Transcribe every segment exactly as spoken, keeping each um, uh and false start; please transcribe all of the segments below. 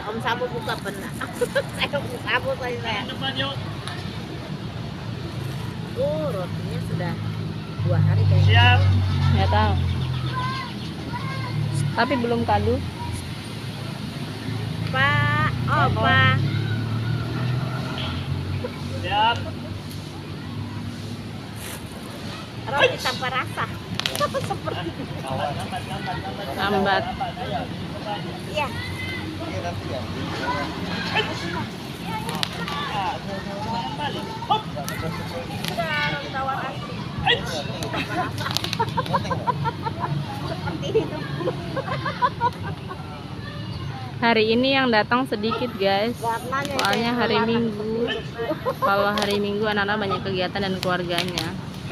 Om Sabu buka pernah. Saya Om Sabu saya. Oh, rotinya sudah dua hari kayaknya. Siap. Nggak tahu. Tapi belum kadu. Pak, oh Pak. Siap. Roti tanpa rasa. Seperti Lambat. iya. Sudah tawar asli. Seperti itu. Hari ini yang datang sedikit guys. Warnanya Soalnya kayak hari warna Minggu. Kalau hari Minggu anak-anak banyak kegiatan dan keluarganya.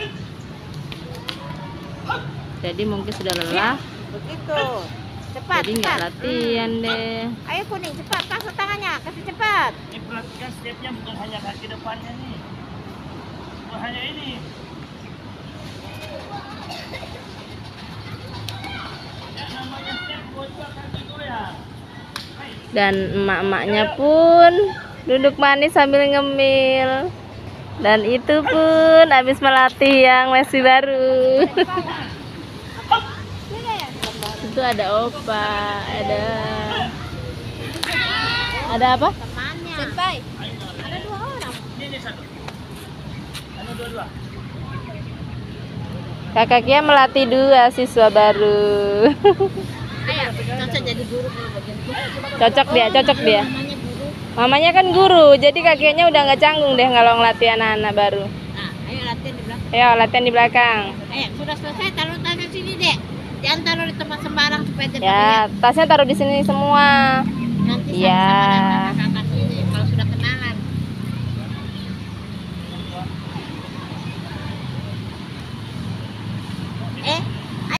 Jadi mungkin sudah lelah. begitu. Cepat, Jadi nggak cepat. latihan deh. Ayo kuning, cepat, pasang tangannya, kasih cepat. Ini perhatikan stepnya bukan hanya kaki depannya nih. Bukan hanya ini. Ya namanya step bocor kaki goyang. Dan emak-emaknya pun duduk manis sambil ngemil. Dan itu pun habis melatih yang masih baru. Itu ada opa, ada ada apa? Temannya. Senpai. Ada dua orang. Ini ini satu. Anu dua-dua. Kakak Kia melatih dua siswa baru. Ayo, cocok jadi guru kalau bagian itu. Cocok dia, cocok dia. Namanya guru. Mamanya kan guru, jadi kakinya udah nggak canggung deh kalau ngelatih anak-anak baru. Nah, ayo latihan di belakang. Ayo latihan di belakang. Eh, sudah selesai, taruh taruh sini dek. Jangan taruh di tempat sembarang supaya cepat Ya, tasnya taruh di sini semua.